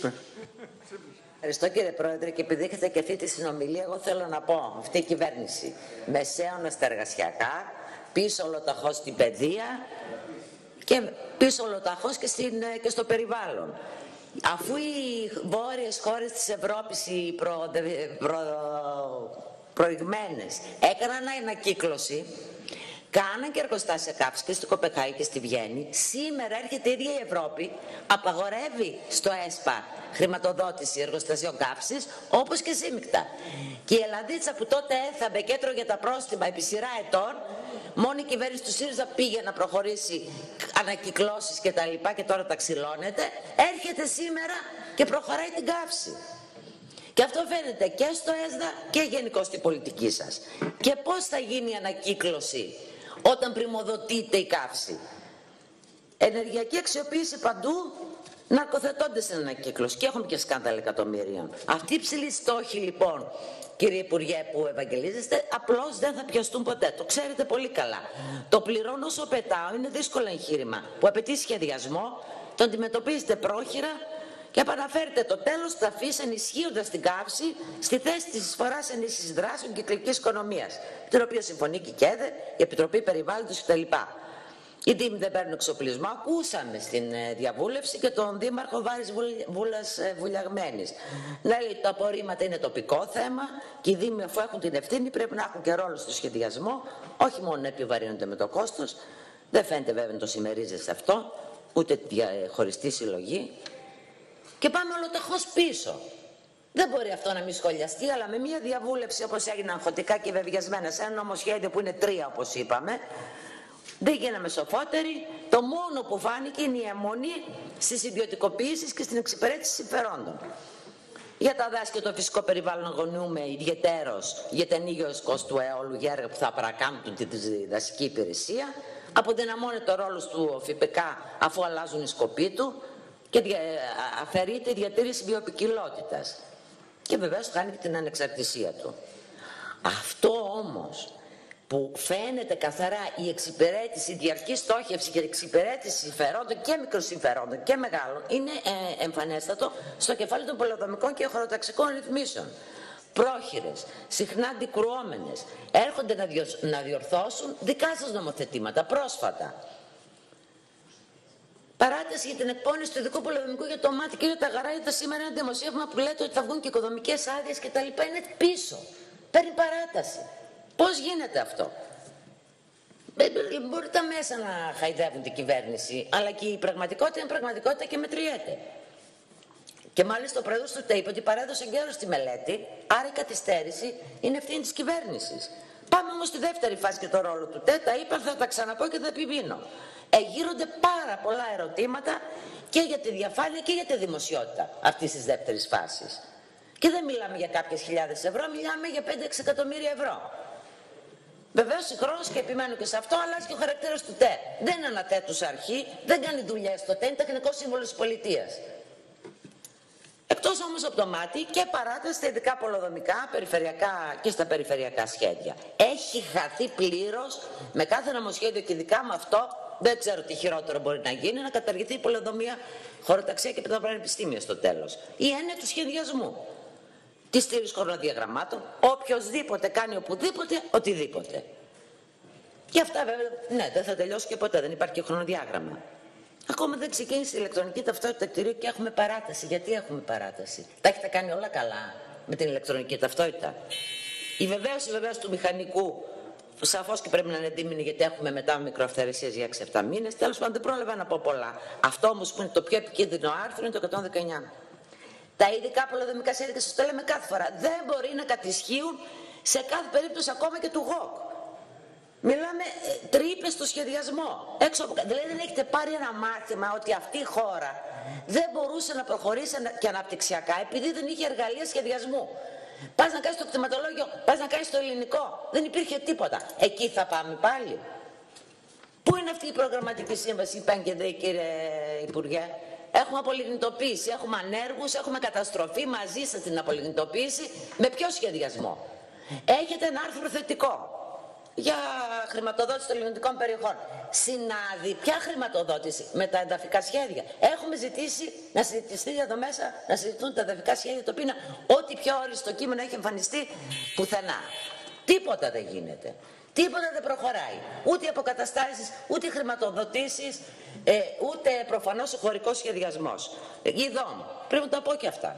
Ορίστε. Ευχαριστώ κύριε Πρόεδρε, και επειδή έχετε και αυτή τη συνομιλία, εγώ θέλω να πω, αυτή η κυβέρνηση μεσαίωνα στα εργασιακά, πίσω ολοταχώς στην παιδεία και πίσω ολοταχώς και στο περιβάλλον. Αφού οι βόρειες χώρες της Ευρώπης, οι προηγμένες, έκαναν ανακύκλωση, κάναν και εργοστάσια καύσης και στην Κοπεχάγη και στη Βιέννη, σήμερα έρχεται η ίδια η Ευρώπη, απαγορεύει στο ΕΣΠΑ χρηματοδότηση εργοστασιών καύσης, όπως και σύμμικτα. Και η Ελλαδίτσα που τότε έθαμπε και έτρωγε τα πρόστιμα επί σειρά ετών, μόνο η κυβέρνηση του ΣΥΡΙΖΑ πήγε να προχωρήσει ανακυκλώσεις και τα λοιπά και τώρα τα ξυλώνεται, έρχεται σήμερα και προχωράει την καύση. Και αυτό φαίνεται και στο ΕΣΔΑ και γενικώς στην πολιτική σας. Και πώς θα γίνει η ανακύκλωση όταν πριμοδοτείται η καύση? Ενεργειακή αξιοποίηση παντού, ναρκοθετώνται στην ανακύκλωση και έχουμε και σκάνδαλα εκατομμυρίων. Αυτή η ψηλή στόχη λοιπόν, κύριε Υπουργέ, που ευαγγελίζεστε, απλώς δεν θα πιαστούν ποτέ. Το ξέρετε πολύ καλά. Το πληρώνω όσο πετάω είναι δύσκολο εγχείρημα που απαιτεί σχεδιασμό, το αντιμετωπίζετε πρόχειρα και επαναφέρετε το τέλος της ταφής ενισχύοντας την καύση στη θέση της εισφοράς ενίσχυσης δράσεων κυκλικής οικονομίας, την οποία συμφωνεί και η ΚΕΔΕ, η Επιτροπή Περιβάλλοντος κτλ. Οι Δήμοι δεν παίρνουν εξοπλισμό. Ακούσαμε στην διαβούλευση και τον Δήμαρχο Βάρης Βουλιαγμένης να λέει ότι τα απορρίμματα είναι τοπικό θέμα και οι Δήμοι, αφού έχουν την ευθύνη, πρέπει να έχουν και ρόλο στο σχεδιασμό, όχι μόνο να επιβαρύνονται με το κόστος. Δεν φαίνεται βέβαια να το συμμερίζεσαι αυτό, ούτε τη χωριστή συλλογή. Και πάμε ολοταχώς πίσω. Δεν μπορεί αυτό να μην σχολιαστεί, αλλά με μια διαβούλευση όπως έγινε αγχωτικά και βεβαιασμένα σε ένα νομοσχέδιο που είναι 3 όπως είπαμε, δεν γίναμε σοφότεροι. Το μόνο που φάνηκε είναι η αιμονή στις ιδιωτικοποίησεις και στην εξυπηρέτηση συμφερόντων. Για τα δάση και το φυσικό περιβάλλον αγωνιούμε ιδιαιτέρως για την ήγιος κόστου αιώλου για έργα που θα παρακάμπτουν τη δασική υπηρεσία. Αποδυναμώνεται ο ρόλος του ΦΠΚ αφού αλλάζουν οι σκοποί του και αφαιρείται η διατήρηση βιοποικιλότητας. Και βεβαίως χάνει και την ανεξαρτησία του. Αυτό όμως που φαίνεται καθαρά η εξυπηρέτηση, η διαρκή στόχευση και η εξυπηρέτηση συμφερόντων και μικροσυμφερόντων και μεγάλων είναι εμφανέστατο στο κεφάλαιο των πολεοδομικών και χωροταξικών ρυθμίσεων. Πρόχειρες, συχνά αντικρουόμενες, έρχονται να διορθώσουν δικά σας νομοθετήματα πρόσφατα. Παράταση για την εκπόνηση του ειδικού πολεοδομικού για το μάτι. Κύριε Ταγαρά, είδα σήμερα ένα δημοσίευμα που λέτε ότι θα βγουν και οικοδομικές άδειες και τα λοιπά. Είναι πίσω. Παίρνει παράταση. Πώς γίνεται αυτό? Μπορεί τα μέσα να χαϊδεύουν την κυβέρνηση, αλλά και η πραγματικότητα είναι πραγματικότητα και μετριέται. Και μάλιστα ο πρόεδρος του ΤΕ είπε ότι παρέδωσε γέρος στη μελέτη, άρα η καθυστέρηση είναι ευθύνη της κυβέρνησης. Πάμε όμως στη δεύτερη φάση και το ρόλο του ΤΕ. Τα είπα, θα τα ξαναπώ και θα επιμείνω. Γύρονται πάρα πολλά ερωτήματα και για τη διαφάνεια και για τη δημοσιότητα αυτής της δεύτερης φάσης. Και δεν μιλάμε για κάποιες χιλιάδες ευρώ, μιλάμε για 5-6 εκατομμύρια ευρώ. Βεβαίως συγχρόνως, και επιμένω και σε αυτό, αλλάζει και ο χαρακτήρας του ΤΕ. Δεν είναι αναθέτουσα αρχή, δεν κάνει δουλειές στο ΤΕ, είναι τεχνικό σύμβολο της πολιτείας. Εκτός όμως από το μάτι και παράταση στα ειδικά πολεοδομικά, περιφερειακά και στα περιφερειακά σχέδια. Έχει χαθεί πλήρως με κάθε νομοσχέδιο και ειδικά με αυτό. Δεν ξέρω τι χειρότερο μπορεί να γίνει, να καταργηθεί η πολεοδομία, χωροταξία και τα πανεπιστήμια στο τέλος. Η έννοια του σχεδιασμού, τη στήριξη χρονοδιαγραμμάτων, οποιοδήποτε κάνει οπουδήποτε, οτιδήποτε. Και αυτά βέβαια, ναι, δεν θα τελειώσει και ποτέ, δεν υπάρχει και χρονοδιάγραμμα. Ακόμα δεν ξεκίνησε η ηλεκτρονική ταυτότητα κτηρίου και έχουμε παράταση. Γιατί έχουμε παράταση? Τα έχετε κάνει όλα καλά με την ηλεκτρονική ταυτότητα? Η βεβαίωση του μηχανικού, σαφώς και πρέπει να είναι δίμηνη, γιατί έχουμε μετά μικροαυθαιρεσίες για 6-7 μήνες. Τέλος πάντων, δεν πρόλαβα να πω πολλά. Αυτό όμως που είναι το πιο επικίνδυνο άρθρο είναι το 119. Τα ειδικά πολεοδομικά σχέδια, σας το λέμε κάθε φορά, δεν μπορεί να κατησχύουν σε κάθε περίπτωση, ακόμα και του ΓΟΚ. Μιλάμε τρύπες στο σχεδιασμό. Δηλαδή δεν έχετε πάρει ένα μάθημα ότι αυτή η χώρα δεν μπορούσε να προχωρήσει και αναπτυξιακά επειδή δεν είχε εργαλεία σχεδιασμού. Πας να κάνεις το κτηματολόγιο, πας να κάνεις το ελληνικό. Δεν υπήρχε τίποτα. Εκεί θα πάμε πάλι. Πού είναι αυτή η προγραμματική σύμβαση, είπαν και δε, κύριε Υπουργέ? Έχουμε απολιγνητοποίηση, έχουμε ανέργους, έχουμε καταστροφή μαζί σας την απολιγνητοποίηση. Με ποιο σχεδιασμό? Έχετε ένα άρθρο θετικό. για χρηματοδότηση των ελληνικών περιοχών. Συνάδει ποια χρηματοδότηση με τα εδαφικά σχέδια. Έχουμε ζητήσει να συζητηθεί εδώ μέσα, να συζητούν τα εδαφικά σχέδια, το οποίο είναι ό,τι πιο όριστο κείμενο έχει εμφανιστεί πουθενά. Τίποτα δεν γίνεται. Τίποτα δεν προχωράει. Ούτε αποκαταστάσεις, ούτε χρηματοδοτήσεις, ούτε προφανώς ο χωρικός σχεδιασμός. Ειδών. Πρέπει να τα πω και αυτά.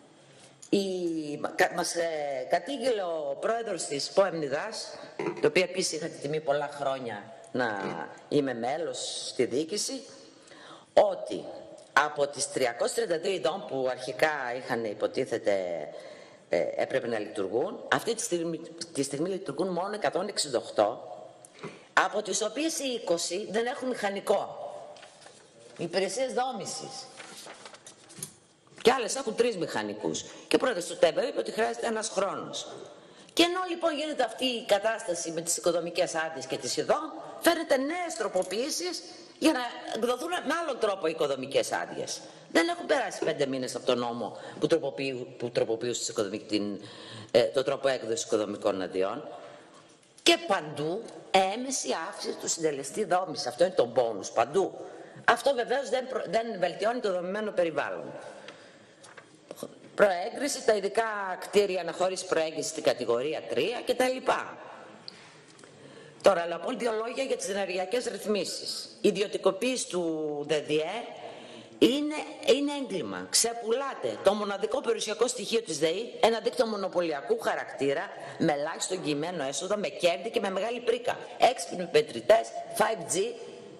Μας κατήγγειλε ο πρόεδρος της ΠΟΕΜΝΙΔΑΣ, το οποίο επίσης είχα τη τιμή πολλά χρόνια να είμαι μέλος στη διοίκηση, ότι από τις 332 ειδών που αρχικά είχαν υποτίθεται έπρεπε να λειτουργούν, αυτή τη στιγμή λειτουργούν μόνο 168, από τις οποίες οι 20 δεν έχουν μηχανικό. Υπηρεσίες δόμησης. Και άλλες έχουν 3 μηχανικούς. Και ο πρόεδρος του ΤΕΒΕ είπε ότι χρειάζεται ένας χρόνος. Και ενώ λοιπόν γίνεται αυτή η κατάσταση με τις οικοδομικές άδειες και τις ειδών, φέρνετε νέες τροποποιήσεις για να εκδοθούν με άλλον τρόπο οι οικοδομικές άδειες. Δεν έχουν περάσει 5 μήνες από τον νόμο που τροποποιούσε τον τρόπο έκδοσης οικοδομικών αδειών. Και παντού έμεση αύξηση του συντελεστή δόμησης. Αυτό είναι το μπόνους παντού. Αυτό βεβαίως δεν βελτιώνει το δομημένο περιβάλλον. Προέγκριση, τα ειδικά κτίρια αναχώρηση προέγκριση στην κατηγορία 3 κτλ. Τώρα, αλλά πω 2 λόγια για τις ενεργειακές ρυθμίσεις. Η ιδιωτικοποίηση του ΔΔΕ είναι έγκλημα. Ξεπουλάτε το μοναδικό περιουσιακό στοιχείο της ΔΕΗ, ένα δίκτυο μονοπωλιακού χαρακτήρα, με ελάχιστο εγγυημένο έσοδο, με κέρδη και με μεγάλη πρίκα. Έξυπνοι μετρητές, 5G.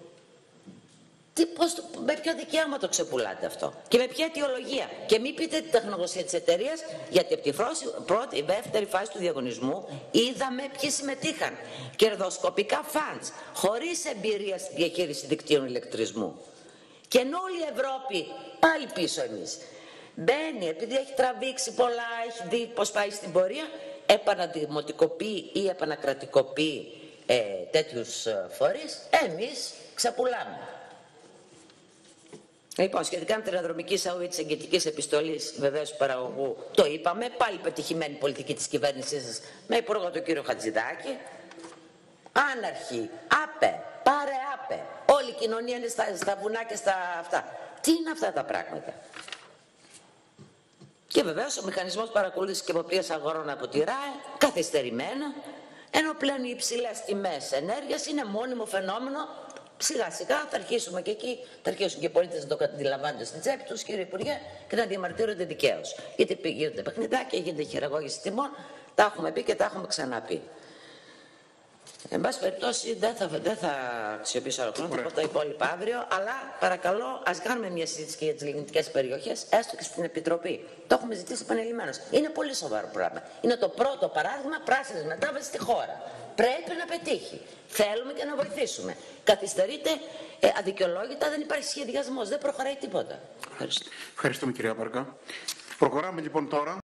Με ποιο δικαίωμα το ξεπουλάτε αυτό και με ποια αιτιολογία? Και μην πείτε τη τεχνογνωσία της εταιρείας, γιατί από τη πρώτη, δεύτερη φάση του διαγωνισμού είδαμε ποιοι συμμετείχαν. Κερδοσκοπικά funds, χωρίς εμπειρία στη διαχείριση δικτύων ηλεκτρισμού. Και ενώ όλη η Ευρώπη, πάλι πίσω εμείς, μπαίνει επειδή έχει τραβήξει πολλά, έχει δει πώς πάει στην πορεία, επαναδημοτικοποιεί ή επανακρατικοποιεί τέτοιους φορείς, εμείς ξεπουλάμε. Λοιπόν, σχετικά με την αναδρομική εισαγωγή της εγγετικής επιστολής βεβαίως του παραγωγού, το είπαμε, πάλι πετυχημένη πολιτική της κυβέρνησής σας με υπουργό τον κύριο Χατζηδάκη. Άναρχη, άπε, πάρε άπε. Όλη η κοινωνία είναι στα βουνά και στα αυτά. Τι είναι αυτά τα πράγματα? Και βεβαίως ο μηχανισμός παρακολούθησης και εποπτείας αγορών από τη ΡΑΕ, καθυστερημένα, ενώ πλέον οι υψηλές τιμές ενέργειας είναι μόνιμο φαινόμενο. Σιγά σιγά θα αρχίσουμε και εκεί, θα αρχίσουν και οι πολίτες να το αντιλαμβάνονται στην τσέπη τους, κύριε Υπουργέ, και να διαμαρτύρονται δικαίως. Γιατί γίνονται παιχνιδάκια, γίνεται χειραγώγηση τιμών, τα έχουμε πει και τα έχουμε ξαναπεί. Εν πάση περιπτώσει, δεν θα αξιοποιήσω άλλο χρόνο, θα πω τα υπόλοιπα αύριο, αλλά παρακαλώ ας κάνουμε μια συζήτηση και για τις λιγνητικές περιοχές, έστω και στην Επιτροπή. Το έχουμε ζητήσει επανειλημμένως. Είναι πολύ σοβαρό πράγμα. Είναι το πρώτο παράδειγμα πράσινης μετάβασης στη χώρα. Πρέπει να πετύχει. Θέλουμε και να βοηθήσουμε. Καθυστερείτε αδικαιολόγητα, δεν υπάρχει σχεδιασμός, δεν προχωράει τίποτα. Ευχαριστώ. Ευχαριστούμε, κυρία Βάργα. Προχωράμε λοιπόν τώρα.